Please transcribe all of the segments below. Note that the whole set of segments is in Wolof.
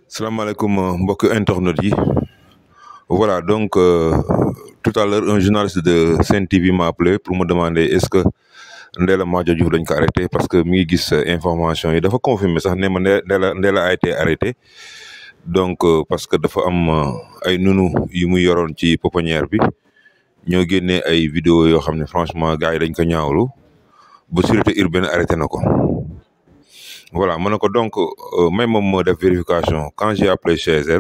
Salaamaaleykum mbokk internet yi voilà donc tout à l'heure un journaliste de Sen TV m'a appelé pour me demander est-ce que Ndella Madior Diouf dañ ko arrêté parce que mi ngi gis information yi dafa confirmer sax ne ma Ndella a été arrêté donc parce que dafa am ay nunu yu muy yoroon ci pouponnière bi ñoo génnee ay vidéo yoo xam ne franchement gars yi dañ ko ñaawlu ba sûreté urbaine arrêté na ko. Voilà ma ne ko donc même moom moo def vérification quand j'ai appelé chez elle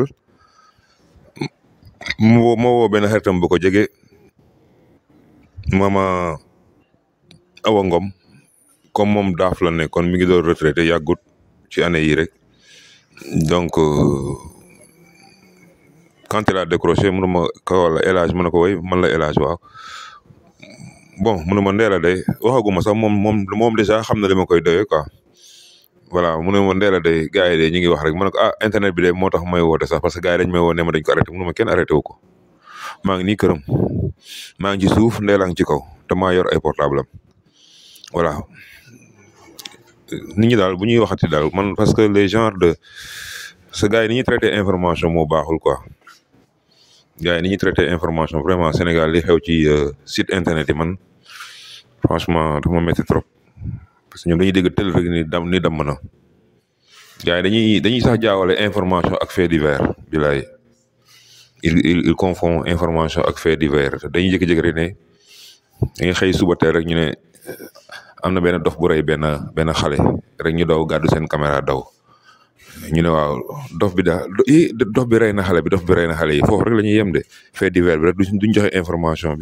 moo woo benn xaritam bu ko jege mama Awa Ngom comme moom daaf la ne kon mi ngi doon retraité yàggut ci année yi rek donc quand elle a décroché mënu ma ko wala El Hadj mën na ko woy man la El Hadj waaw bon mënu ma Ndella day waxaguma sax moom déjà xam na li ma koy doyee quoi. voilà mu ne ma Ndella de gars yi de ñu ngi wax rek ma ne ko internet bi de moo tax may woote sax parce que gars yi dañ may woo ne ma dañ ko arrêté mu ne ma kenn arrêté wu ko maa ngi nii këram maa ngi ci suuf Ndella ngi ci kaw te maa yor ay portable am voilà nit ñi daal bu ñuy waxati daal man parce que les genres de ce gars yi ni ñuy traité information moo baaxul quoi gars yi ni ñuy traité information vraiment Sénégal li xew ci site internet yi man franchement dafa ma métti trop. parce que ñoom dañuy dégg tel rek ni damm na gars yi dañuy sax jaawale information ak fait divers bilaay il confond information ak fait divers dañuy jékki-jékki rek ne dañuy xëy suba teel rek ñu ne am na benn dof bu rey benn xale rek ñu daw gàddu seen caméra daw ñu ne waaw dof bi rey na xale yi foofu rek la ñuy yem de fait divers bi rek duñ joxe information bi.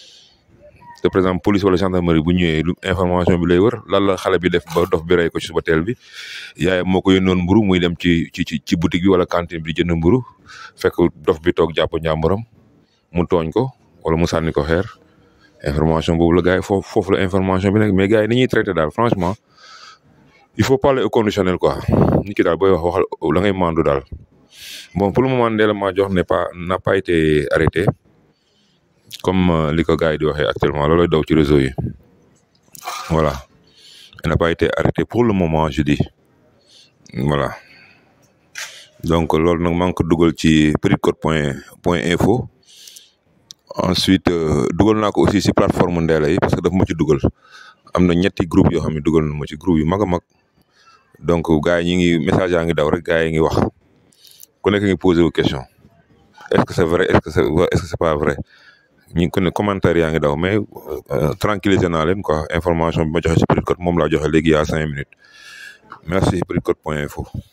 te par exemple police wala gendarmerie bu ñëwee information bi lay wër lan la xale bi def ba dof bi rey ko ci suba teel bi yaayam moo ko yónnoon mburu muy dem ci boutique bi wala cantine bi jënd mburu fekk dof bi toog jàpp njàmburam mu tooñ ko wala mu sànni ko xeer information boobu la gars yi foofu la information bi nekk mais gars yi ni ñuy traité daal franchement il faut parler au conditionnel quoi nit ki daal booy waxal la ngay mandu daal bon pour le moment Ndella Madior n'a pas été arrêté comme li ko gars yi di waxee actuellement loolooy daw ci réseau yi voilà elle n'a pas été arrêtée pour le moment je dis voilà donc loolu nag maa ngi ko dugal ci petitcôte.info ensuite dugal naa ko aussi si plateforme Ndella yi parce que daf ma ci dugal am na ñetti groupe yoo xam ne dugal na ma ci groupe yu mag a mag donc gars yi ñi ngi message yaa ngi daw rek gars yi ngi wax ku nekk ngi posé wu question est-ce que c'est vrai est-ce que c'est pas vrai ñu ngi ko ne commentaire yaa ngi daw mais tranquilliser naa leen quoi information bi ma joxe ci Petite Côte moom laa joxe léegi il y a 5 minutes merci petitcôte.info